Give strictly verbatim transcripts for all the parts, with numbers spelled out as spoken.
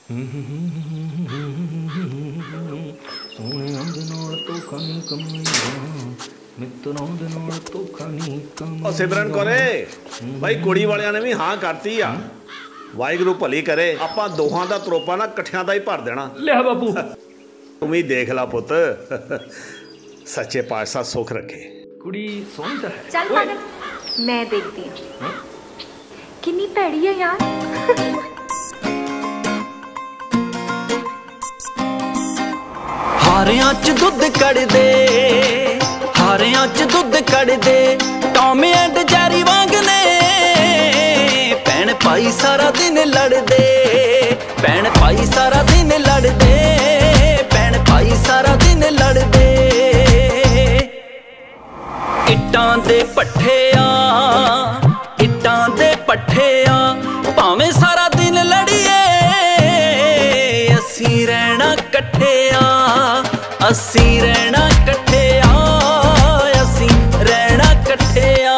सोहणियां दे नाल धोखा नहीं कमाईदा, मित्रों दे नाल धोखा नहीं कमाईदा। सिमरन कौरे भाई कुड़ी वालियां ने भी हाँ करती आ, वाहिगुरू भली करे। आपां दोहां दा त्रोपा ना कट्ठियां दा ही भर देना। लिया बाबू तुम ही देख ला पुत, सच्चे पातशाह सुख रखे। कुड़ी सोहनी तो है। चल पागल, मैं देखती हूँ कितनी भैड़ी है यार। हारियां च दुध कड़ दे, हारियां च दुध कड़ दे, टॉम एंड जेरी वांग ने। भैन भाई सारा दिन लड़ दे, भैन भाई सारा दिन लड़ दे, भैन भाई सारा दिन लड़ दे। इट्टां दे पट्ठे आ, इट्टां दे पट्ठे आ, भावें सारा दिन लड़िए, असी रहना कट्ठे आ, असी रहना कट्ठे आ, असी रहना कट्ठे आ।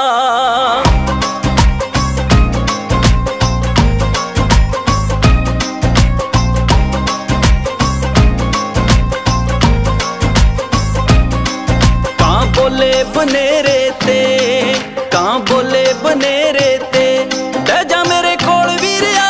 कां बोले बनेरे ते, कां बोले बनेरे ते, बह जा मेरे कोल वीरिया,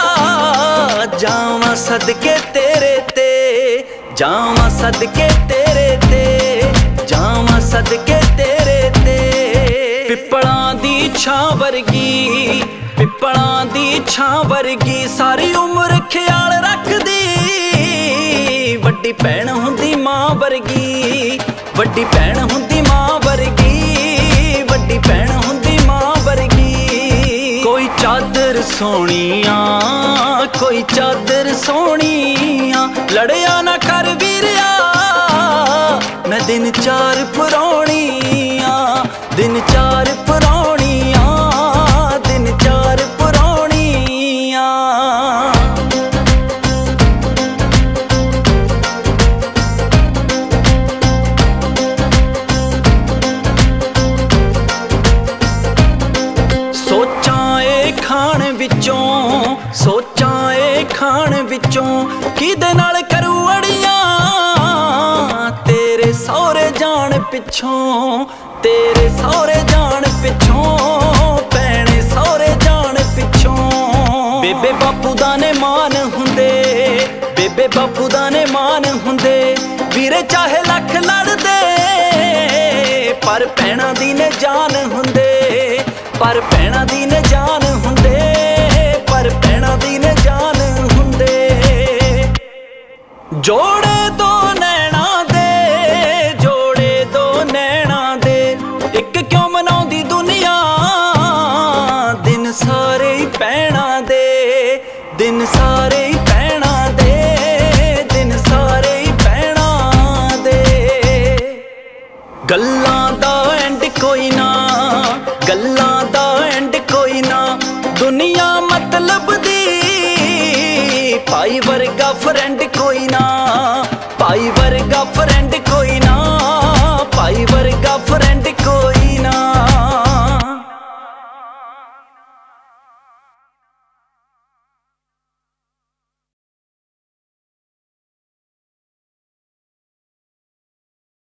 जावां सदके तेरे ते, जावां सदके तेरे ते, जावां सदके तेरे ते। पिपलां दी छां वर्गी, पिपलां दी छां वर्गी, सारी उम्र ख्याल रखदी, वड्डी भैन हुंदी मां वर्गी, वड्डी भैन हुंदी मां वर्गी, वड्डी भैन हुंदी मां वर्गी। कोई चादर सोहणिया, कोई चादर सोहणिया, लड़िया ना कर वीरिया, मैं दिन चार पुराणिया, दिन चार पुराणिया, दिन चार पुराणिया। सोचां ए खान विचों, सोचां ए खान विचों, किदे नाल करू अड़ियां, तेरे सौरे जान पिछों, तेरे सौरे जान पिछों, भैने सौरे जान पिछों। बेबे बापू दा ने मान हुंदे, बेबे बापू दा ने मान हुंदे, वीरे चाहे लख लड़ दे, पर भैणां दी ने जान हुंदे, पर भैणां दी ने जान हुंदे, पर भैणां दी ने जान हुंदे। जोड़े दो नैना दे, जोड़े दो नैना दे, इक क्यों मनाउंदी दुनिया, दिन सारे ही भैणां दे, दिन सारे ही भैणां दे, दिन सारे ही भैणां दे। गल्लां दा एंड कोई ना, गल्लां दा एंड कोई ना, दुनिया मतलब दी, भाई वर्गा फ्रेंड कोई ना, भाई